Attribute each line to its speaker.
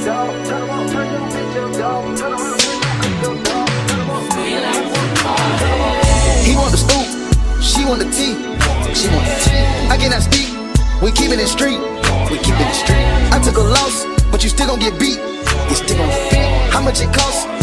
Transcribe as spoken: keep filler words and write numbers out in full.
Speaker 1: He want the scoop, she want the tea. She want the tea. I cannot speak. We keep it in street. We keep it in street. I took a loss, but you still gon' get beat. You still gon' get beat. How much it costs?